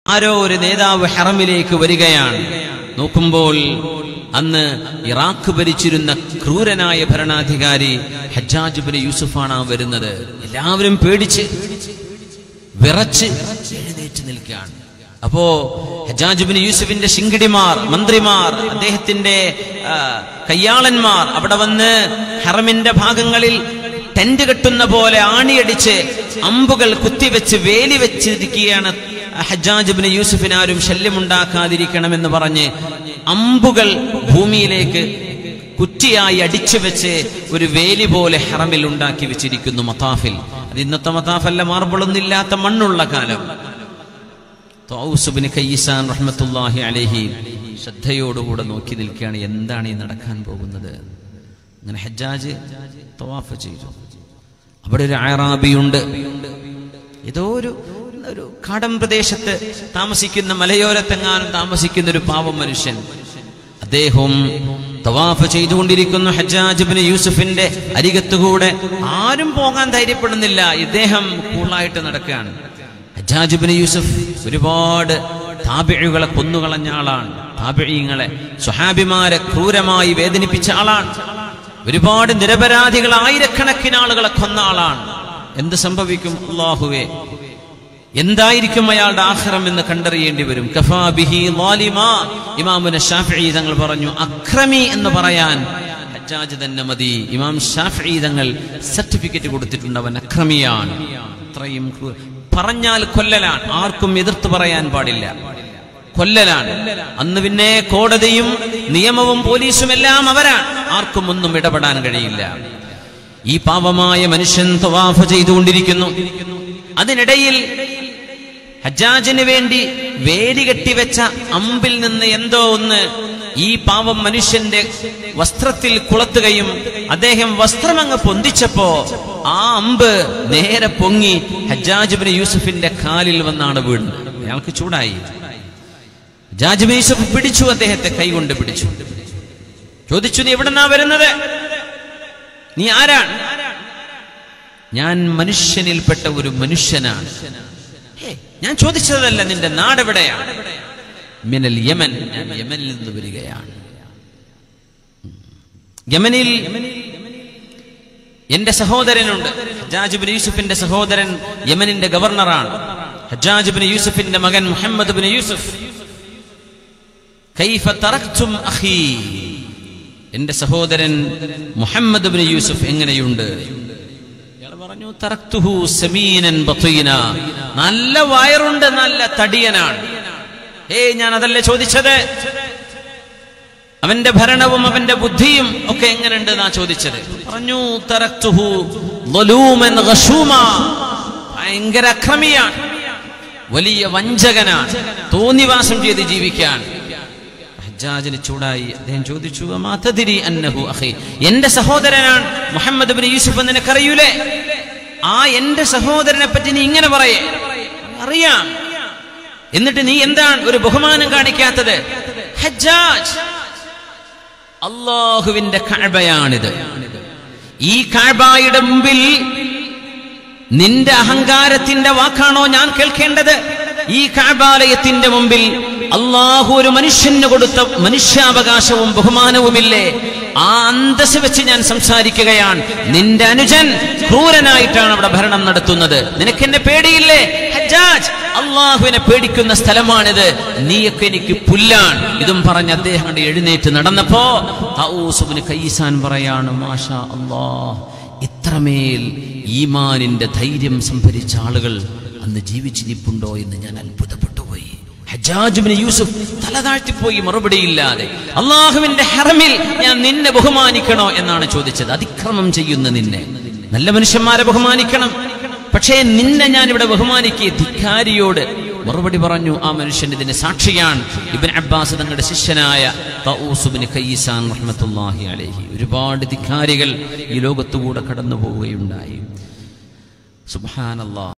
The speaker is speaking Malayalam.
ആരോ ഒരു നേതാവ് ഹറമിലേക്ക് വരികയാണ്. നോക്കുമ്പോൾ അന്ന് ഇറാഖ് ഭരിച്ചിരുന്ന ക്രൂരനായ ഭരണാധികാരി ഹജ്ജാജ് ഇബ്നു യൂസുഫാണ് വരുന്നത്. എല്ലാവരും പേടിച്ച് വിറച്ച് എഴുന്നേറ്റ് നിൽക്കുകയാണ്. അപ്പോ ഹജ്ജാജ് ഇബ്നു യൂസുഫിന്റെ ശിങ്കിടിമാർ, മന്ത്രിമാർ, അദ്ദേഹത്തിന്റെ കയ്യാളന്മാർ അവിടെ വന്ന് ഹറമിന്റെ ഭാഗങ്ങളിൽ ടെന്റ് കെട്ടുന്ന പോലെ ആണിയടിച്ച് അമ്പുകൾ കുത്തിവെച്ച് വേലി വെച്ചിരിക്കുകയാണ്. ഹജ്ജാജ് ഇബ്നു യൂസുഫിന് ആരും ശല്യമുണ്ടാക്കാതിരിക്കണമെന്ന് പറഞ്ഞ് അമ്പുകൾ ഭൂമിയിലേക്ക് കുറ്റിയായി അടിച്ചു വെച്ച് ഒരു വേലി പോലെ ഹറമിൽ ഉണ്ടാക്കി വെച്ചിരിക്കുന്നു. മതാഫിൽ, അത് ഇന്നത്തെ മതാഫല്ല, മാർബിളൊന്നില്ലാത്ത മണ്ണുള്ള കാലം. തൗസ് ഇബ്നു കയ്യിസാൻ റഹ്മത്തുള്ളാഹി അലൈഹി ശ്രദ്ധയോടുകൂടെ നോക്കി നിൽക്കുകയാണ്. എന്താണ് ഈ നടക്കാൻ പോകുന്നത്? അങ്ങനെ ഹജ്ജാജ് തവാഫ് ചെയ്തു. അവിടെ ഒരു അഅറാബിയുണ്ട്. ഏതോ ഒരു കാടൻ പ്രദേശത്ത് താമസിക്കുന്ന, മലയോരത്തെങ്ങാനും താമസിക്കുന്ന ഒരു പാവം മനുഷ്യൻ. അദ്ദേഹം തവാഫ് ചെയ്തുകൊണ്ടിരിക്കുന്നു. ഹജ്ജാജ് ഇബ്നു യൂസുഫിന്റെ അരികത്തുകൂടെ ആരും പോകാൻ ധൈര്യപ്പെടുന്നില്ല. ഇദ്ദേഹം കൂളായിട്ട് നടക്കുകയാണ്. ഹജ്ജാജ് ഇബ്നു യൂസുഫ് ഒരുപാട് താബിഈകളെ കൊന്നുകളഞ്ഞ ആളാണ്. താബിഈങ്ങളെ, സ്വഹാബിമാരെ ക്രൂരമായി വേദനിപ്പിച്ച ആളാണ്. ഒരുപാട് നിരപരാധികൾ, ആയിരക്കണക്കിന് ആളുകളെ കൊന്ന ആളാണ്. എന്ത് സംഭവിക്കും? അല്ലാഹുവേ, എന്തായിരിക്കും അയാളുടെ ആഖിറം എന്ന് കണ്ടറിയേണ്ടി വരും. കഫാ ബിഹി ളാലിമാ, ഇമാമുന ശാഫിഈ തങ്ങൾ പറഞ്ഞു, അക്രമി എന്ന് പറയാൻ ഹജ്ജാജ് തന്നെ മതി. ഇമാം ശാഫിഈ തങ്ങൾ സർട്ടിഫിക്കറ്റ് കൊടുത്തിട്ടുണ്ട്, അവൻ അക്രമിയാണ്. അത്രയും പറഞ്ഞാൽ കൊല്ലലാണ്, ആർക്കും എതിർത്ത് പറയാൻ പാടില്ല, കൊല്ലലാണ്. അന്ന് പിന്നെ കോടതിയും നിയമവും പോലീസും എല്ലാം അവരാണ്, ആർക്കും ഒന്നും ഇടപെടാൻ കഴിയില്ല. ഈ പാവമായ മനുഷ്യൻ തവാഫ് ചെയ്തുകൊണ്ടിരിക്കുന്നു. അതിനിടയിൽ ഹജ്ജാജിന് വേണ്ടി വേലി കെട്ടിവെച്ച അമ്പിൽ നിന്ന് എന്തോ ഒന്ന് ഈ പാവം മനുഷ്യന്റെ വസ്ത്രത്തിൽ കുളത്തുകയും അദ്ദേഹം വസ്ത്രം അങ്ങ് പൊന്തിച്ചപ്പോ ആ അമ്പ് നേരെ പൊങ്ങി ഹജ്ജാജ് ഇബ്നു യൂസുഫിന്റെ കാലിൽ വന്നാണ് വീണത്. അയാൾക്ക് ചൂടായി. ഹജ്ജാജ് ഇബ്നു യൂസുഫ് പിടിച്ചു, അദ്ദേഹത്തെ കൈകൊണ്ട് പിടിച്ചു. ചോദിച്ചു, നീ എവിടെന്നാ വരുന്നത്? നീ ആരാണ്? ഞാൻ മനുഷ്യനിൽപ്പെട്ട ഒരു മനുഷ്യനാണ്. ഞാൻ ചോദിച്ചതല്ല, നിന്റെ നാടെവിടെയാണ്? മിനൽ യമൻ, ഞാൻ യമനിൽ നിന്ന് വരികയാണ്. യമനിൽ എന്റെ സഹോദരനുണ്ട്. ഹജ്ജാജ് ഇബ്നു യൂസുഫിന്റെ സഹോദരൻ യമനിന്റെ ഗവർണറാണ്. ഹജ്ജാജ് ഇബ്നു യൂസുഫിന്റെ മകൻ മുഹമ്മദ് ഇബ്നു യൂസുഫ്. കൈഫ തറക്തും അഖീ, എന്റെ സഹോദരൻ മുഹമ്മദ് ഇബ്നു യൂസുഫ് എങ്ങനെയുണ്ട്? പറഞ്ഞു, തറക്തുഹു സമീനൻ ബതീന, നല്ല വയറുണ്ട്, നല്ല തടിയനാണ്. ഞാൻ അതല്ലേ ചോദിച്ചത്. അവന്റെ ഭരണവും അവന്റെ ബുദ്ധിയും ഒക്കെ എങ്ങനെയുണ്ട് എന്നാ ചോദിച്ചത്. പറഞ്ഞു, തറക്തുഹു ളലൂമൻ ഗശൂമാ, ഭയങ്കര അക്രമിയാണ്, വലിയ വഞ്ചകനാണ്, തോന്നിവാസം ചെയ്ത് ജീവിക്കാൻ. ഹജ്ജാജിന് ചൂടായി. അദ്ദേഹം ചോദിച്ചു, മാ തദ്രി അന്നഹു അഖി, എന്റെ സഹോദരനാണ് മുഹമ്മദ് ഇബ്നു യൂസുഫ്, നിനക്കറിയൂലേ? ആ എന്റെ സഹോദരനെ പറ്റി നീ ഇങ്ങനെ പറയേ? അറിയാം, എന്നിട്ട് നീ എന്താണ് ഒരു ബഹുമാനം കാണിക്കാത്തത്? ഹജ്ജാജ്, അല്ലാഹുവിന്റെ കഅബയാണിത്. ഈ കഅബയുടെ മുമ്പിൽ നിന്റെ അഹങ്കാരത്തിന്റെ വാക്കാണോ ഞാൻ കേൾക്കേണ്ടത്? ഈ കഅബാലയത്തിന്റെ മുമ്പിൽ അല്ലാഹു ഒരു മനുഷ്യന് കൊടുത്ത മനുഷ്യാവകാശവും ബഹുമാനവുമില്ലേ? ആ അന്തസ് വെച്ച് ഞാൻ സംസാരിക്കുകയാണ്. നിന്റെ അനുജൻ ക്രൂരനായിട്ടാണ് അവിടെ ഭരണം നടത്തുന്നത്. നിനക്ക് എന്നെ പേടിയില്ലേ ഹജ്ജാജ്? അള്ളാഹുവിനെ പേടിക്കുന്ന സ്ഥലമാണിത്, നീയൊക്കെ എനിക്ക് പുല്ലാണ്. ഇതും പറഞ്ഞ് അദ്ദേഹം എഴുന്നേറ്റ് നടന്നപ്പോ തൗസ് ഇബ്നു കയ്യിസാൻ പറയാണ്, മാഷാ അല്ലാഹ്, ഇത്രമേൽ ഈമാനിന്റെ ധൈര്യം സംഭരിച്ച ആളുകൾ അന്ന് ജീവിച്ചിരിപ്പുണ്ടോ എന്ന് ഞാൻ അത്ഭുതപ്പെട്ടു പോയി. ഹജ്ജാജ് ഇബ്നു യൂസുഫ് തല താഴ്ത്തിപ്പോയി, മറുപടിയില്ലാതെ. അള്ളാഹുവിന്റെ ഹറമിൽ ഞാൻ നിന്നെ ബഹുമാനിക്കണോ എന്നാണ് ചോദിച്ചത്. അതിക്രമം ചെയ്യുന്ന നിന്നെ, നല്ല മനുഷ്യന്മാരെ ബഹുമാനിക്കണം, പക്ഷേ നിന്നെ ഞാൻ ഇവിടെ ബഹുമാനിക്കുക? ധിക്കാരിയോട് മറുപടി പറഞ്ഞു. ആ മനുഷ്യൻ ഇതിന്റെ സാക്ഷിയാണ്. ഇബ്നു അബ്ബാസ് തങ്ങളുടെ ശിഷ്യനായ തൗസ് ഇബ്നു കയ്യിസാൻ റഹ്മത്തുള്ളാഹി അലൈഹി. ഒരുപാട് ധിക്കാരികൾ ഈ ലോകത്തുകൂടെ കടന്നു പോവുകയുണ്ടായി. സുബ്ഹാനല്ലാഹ്.